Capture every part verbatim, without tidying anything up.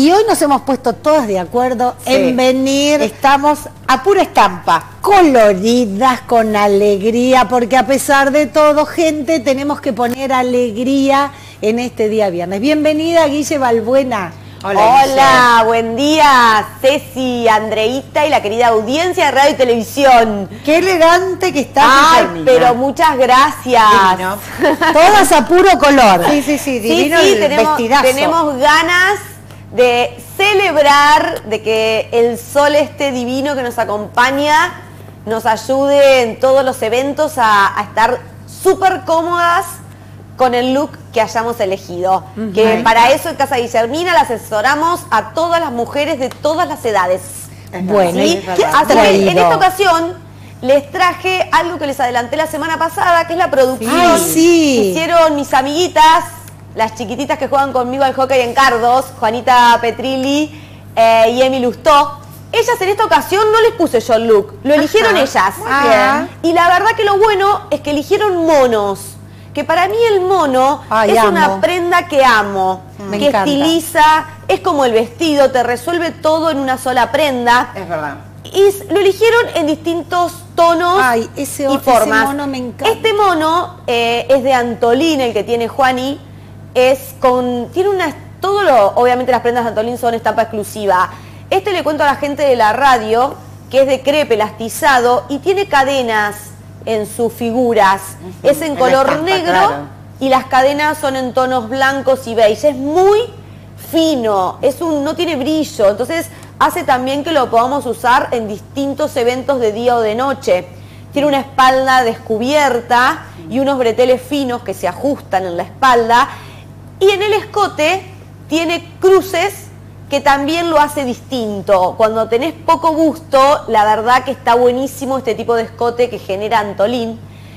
Y hoy nos hemos puesto todas de acuerdo sí. en venir. Estamos a pura estampa. Coloridas, con alegría, porque a pesar de todo, gente, tenemos que poner alegría en este día viernes. Bienvenida, Guille Balbuena. Hola, Hola Guille. Buen día, Ceci, Andreita y la querida audiencia de radio y televisión. Qué elegante que está. Ay, pero muchas gracias. Divino. Todas a puro color. Sí, sí, sí, divino sí, sí, el tenemos, vestidazo. Tenemos ganas de celebrar, de que el sol este divino que nos acompaña nos ayude en todos los eventos a, a estar súper cómodas con el look que hayamos elegido. Uh-huh. Que para eso en Casa Guillermina las asesoramos a todas las mujeres de todas las edades. Bueno, ¿sí? ¿Qué has traído? En esta ocasión les traje algo que les adelanté la semana pasada, que es la producción. Ay, sí. Hicieron mis amiguitas, las chiquititas que juegan conmigo al hockey en Cardos, Juanita Petrilli eh, y Emi Lustó. Ellas en esta ocasión no les puse yo el look, lo eligieron Ajá, ellas. Muy bien. Y la verdad que lo bueno es que eligieron monos. Que para mí el mono Ay, es amo. una prenda que amo, Me que encanta. estiliza, es como el vestido, te resuelve todo en una sola prenda. Es verdad. Y lo eligieron en distintos tonos Ay, ese, y formas. Ese mono me encanta. Este mono eh, es de Antolín, el que tiene Juani, es con, tiene una, todo lo, obviamente las prendas de Antolín son estampa exclusiva. Este le cuento a la gente de la radio, que es de crepe elastizado y tiene cadenas en sus figuras. Uh-huh. Es en, en color estampa, negro claro. Y las cadenas son en tonos blancos y beige. Es muy fino, es un, no tiene brillo, entonces hace también que lo podamos usar en distintos eventos de día o de noche. Tiene una espalda descubierta y unos breteles finos que se ajustan en la espalda. Y en el escote tiene cruces que también lo hace distinto. Cuando tenés poco gusto, la verdad que está buenísimo este tipo de escote que genera Antolín,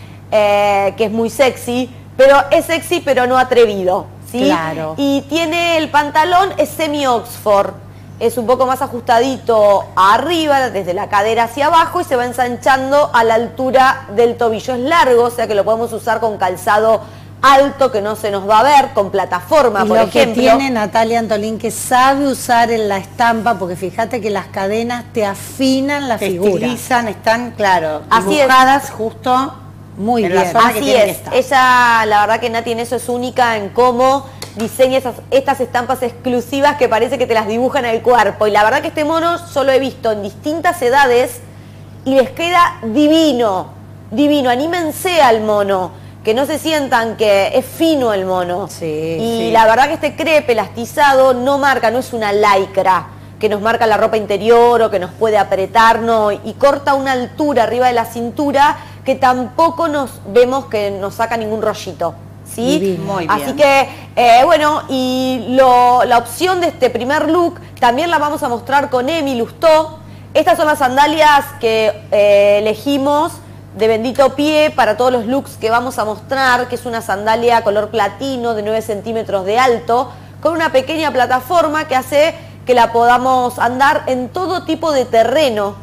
eh, que es muy sexy, pero es sexy pero no atrevido, ¿sí? Claro. Y tiene el pantalón, es semi-Oxford, es un poco más ajustadito arriba, desde la cadera hacia abajo, y se va ensanchando a la altura del tobillo. Es largo, o sea que lo podemos usar con calzado alto, que no se nos va a ver, con plataforma, y por lo ejemplo. Que tiene Natalia Antolín, que sabe usar en la estampa, porque fíjate que las cadenas te afinan la te figura. Estilizan, están, claro, Así dibujadas es. justo muy en bien. la zona Así que tiene es. que estar. Ella, la verdad que Nati en eso es única, en cómo diseña esas, estas estampas exclusivas que parece que te las dibujan en el cuerpo. Y la verdad que este mono yo lo he visto en distintas edades y les queda divino, divino. Anímense al mono, que no se sientan que es fino el mono. Sí, y sí. la verdad que este crepe elastizado no marca, no es una lycra que nos marca la ropa interior o que nos puede apretar, no, y corta una altura arriba de la cintura que tampoco nos vemos que nos saca ningún rollito. ¿Sí? Divino. Muy bien. Así que, eh, bueno, y lo, la opción de este primer look también la vamos a mostrar con Emi Lustó. Estas son las sandalias que eh, elegimos de bendito pie para todos los looks que vamos a mostrar, que es una sandalia color platino de nueve centímetros de alto, con una pequeña plataforma que hace que la podamos andar en todo tipo de terreno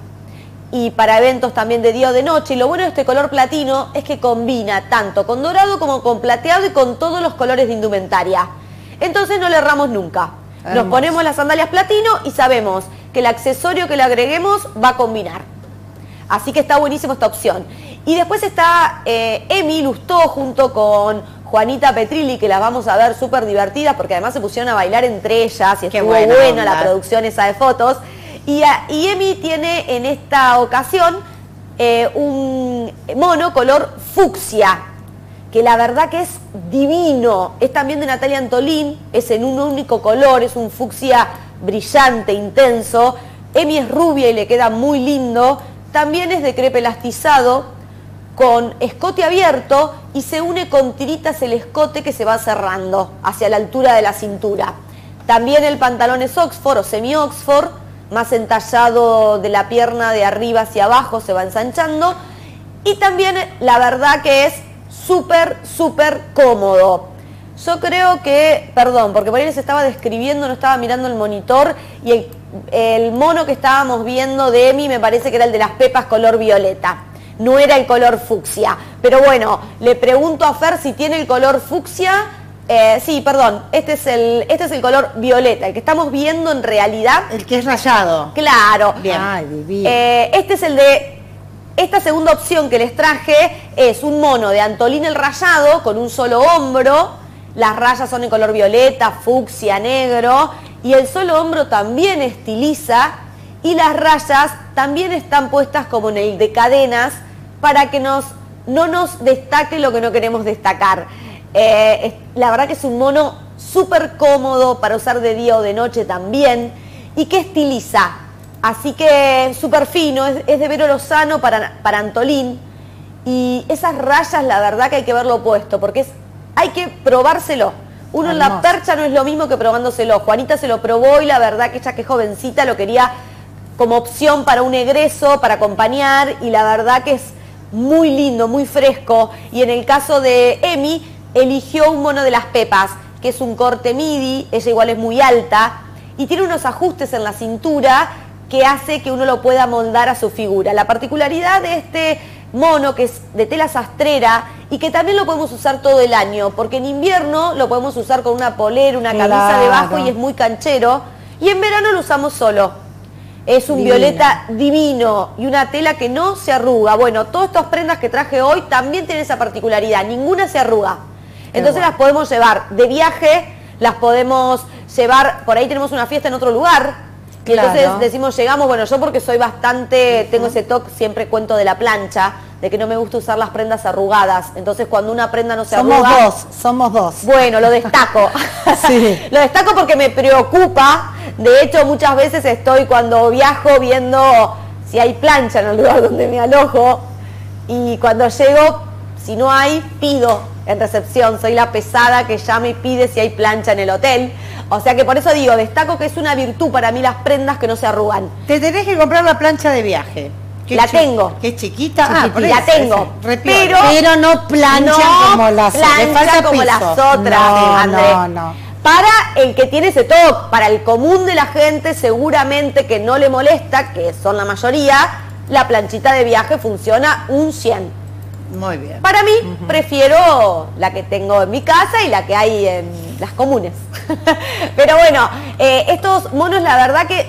y para eventos también de día o de noche. Y lo bueno de este color platino es que combina tanto con dorado como con plateado y con todos los colores de indumentaria. Entonces no le erramos nunca. Hermoso. Nos ponemos las sandalias platino y sabemos que el accesorio que le agreguemos va a combinar. Así que está buenísimo esta opción. Y después está eh, Emi Lustó junto con Juanita Petrilli, que las vamos a ver súper divertidas, porque además se pusieron a bailar entre ellas y Qué estuvo buena buena onda. la producción esa de fotos. Y, a, y Emi tiene en esta ocasión eh, un mono color fucsia, que la verdad que es divino. Es también de Natalia Antolín, es en un único color, es un fucsia brillante, intenso. Emi es rubia y le queda muy lindo. También es de crepe elastizado, con escote abierto, y se une con tiritas el escote que se va cerrando hacia la altura de la cintura. También el pantalón es Oxford o semi-Oxford, más entallado de la pierna de arriba hacia abajo, se va ensanchando. Y también la verdad que es súper, súper cómodo. Yo creo que, perdón, porque por ahí les estaba describiendo, no estaba mirando el monitor, y el El mono que estábamos viendo de Emi me parece que era el de las pepas color violeta, no era el color fucsia. Pero bueno, le pregunto a Fer si tiene el color fucsia Eh, sí, perdón, este es, el, este es el color violeta, el que estamos viendo en realidad. El que es rayado. Claro. Bien. Ay, divino. Eh, este es el de... Esta segunda opción que les traje es un mono de Antolín el rayado con un solo hombro. Las rayas son en color violeta, fucsia, negro. Y el solo hombro también estiliza. Y las rayas también están puestas como en el de cadenas para que nos, no nos destaque lo que no queremos destacar. Eh, es, la verdad que es un mono súper cómodo para usar de día o de noche también y que estiliza, así que súper fino, es, es de Vero Lozano para, para Antolín y esas rayas la verdad que hay que verlo puesto porque es, hay que probárselo, uno en la percha no es lo mismo que probándoselo. Juanita se lo probó y la verdad que ella que es jovencita lo quería como opción para un egreso, para acompañar y la verdad que es muy lindo, muy fresco y en el caso de Emi eligió un mono de las Pepas, que es un corte midi, ella igual es muy alta, y tiene unos ajustes en la cintura que hace que uno lo pueda moldar a su figura. La particularidad de este mono, que es de tela sastrera, y que también lo podemos usar todo el año, porque en invierno lo podemos usar con una polera, una camisa Claro. debajo, y es muy canchero, y en verano lo usamos solo. Es un Divino. violeta divino y una tela que no se arruga. Bueno, todas estas prendas que traje hoy también tienen esa particularidad, ninguna se arruga. Entonces bueno. las podemos llevar de viaje, las podemos llevar, por ahí tenemos una fiesta en otro lugar, y Claro. entonces decimos, llegamos, bueno, yo porque soy bastante, tengo ese toque, siempre cuento de la plancha, de que no me gusta usar las prendas arrugadas, entonces cuando una prenda no se Somos arruga... dos, somos dos. Bueno, lo destaco. Sí. Lo destaco porque me preocupa, de hecho muchas veces estoy cuando viajo viendo si hay plancha en el lugar donde me alojo, y cuando llego, si no hay, pido en recepción, soy la pesada que llama y pide si hay plancha en el hotel. O sea que por eso digo, destaco que es una virtud para mí las prendas que no se arrugan. Te tenés que comprar la plancha de viaje. Que La es chi- tengo. Que es chiquita. Ah, Chiquitita. por La eso, tengo. eso. Re piola. Pero- Pero no plancha No como las le plancha falta como piso. las otras, No, André. no, no. Para el que tiene ese toque, para el común de la gente, seguramente que no le molesta, que son la mayoría, la planchita de viaje funciona un cien. Muy bien. Para mí, prefiero la que tengo en mi casa y la que hay en las comunes. Pero bueno, eh, estos monos, la verdad que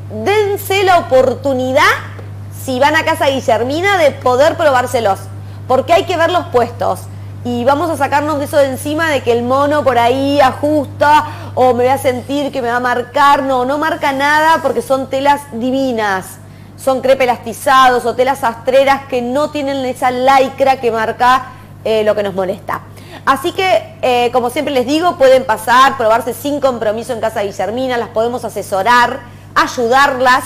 dense la oportunidad, si van a casa Guillermina, de poder probárselos. Porque hay que verlos puestos. Y vamos a sacarnos de eso de encima de que el mono por ahí ajusta o me voy a sentir que me va a marcar. No, no marca nada porque son telas divinas. Son crepe elastizados o telas sastreras que no tienen esa lycra que marca eh, lo que nos molesta. Así que, eh, como siempre les digo, pueden pasar, probarse sin compromiso en casa Guillermina, las podemos asesorar, ayudarlas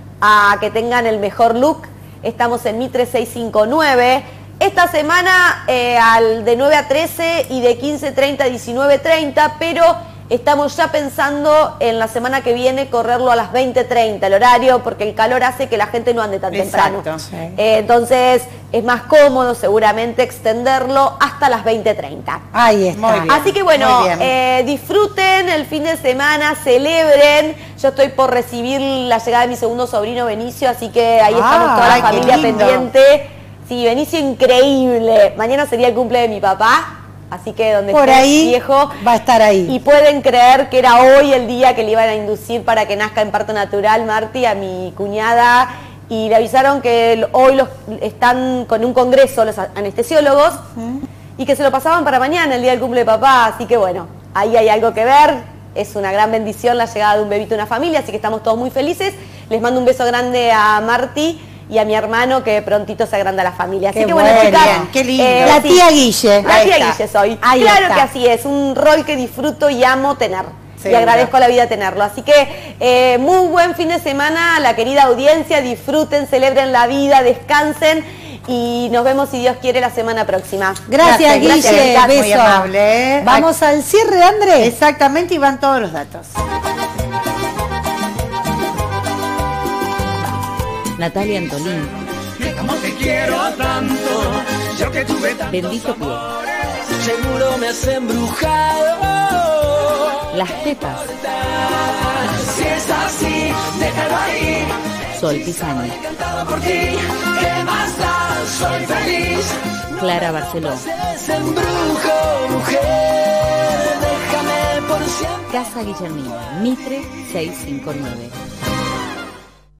a que tengan el mejor look. Estamos en Mitre seiscientos cincuenta y nueve. Esta semana eh, al de nueve a trece y de quince treinta a diecinueve treinta, pero estamos ya pensando en la semana que viene correrlo a las veinte treinta el horario, porque el calor hace que la gente no ande tan Exacto. temprano. Sí. Eh, entonces es más cómodo seguramente extenderlo hasta las veinte treinta. Ahí está. Muy bien. Así que bueno, Muy bien. eh, disfruten el fin de semana, celebren. Yo estoy por recibir la llegada de mi segundo sobrino Benicio, así que ahí Ah, estamos toda la ay, qué familia lindo. pendiente. Sí, Benicio increíble. Mañana sería el cumple de mi papá, así que donde Por esté ahí viejo. va a estar ahí. Y pueden creer que era hoy el día que le iban a inducir para que nazca en parto natural, Marti, a mi cuñada. Y le avisaron que el- hoy los, están con un congreso los a- anestesiólogos y que se lo pasaban para mañana, el día del cumple de papá. Así que bueno, ahí hay algo que ver. Es una gran bendición la llegada de un bebito a una familia, así que estamos todos muy felices. Les mando un beso grande a Marti y a mi hermano, que prontito se agranda la familia. Así Qué que bueno, bueno. chicas, Bien, qué lindo. eh, La sí. tía Guille. La Ahí tía está. Guille soy. Ahí claro está. que así es, un rol que disfruto y amo tener. Y Seguro. agradezco a la vida tenerlo. Así que eh, muy buen fin de semana a la querida audiencia. Disfruten, celebren la vida, descansen y nos vemos, si Dios quiere, la semana próxima. Gracias, Guille. Gracias, Gracias, muy Beso. amable, ¿eh? Vamos al cierre, Andrés. Exactamente, y van todos los datos. Natalia Antolín, Como te quiero tanto, yo que tuve tantos Bendito Pie, amores, seguro me has embrujado. Las Pepas, Si es así, déjalo ahí. Sol Pisani, Encantado por ti, ¿qué más da? Soy feliz. Clara Barceló, Es embrujo, mujer. Casa Guillermina, Mitre seiscientos cincuenta y nueve.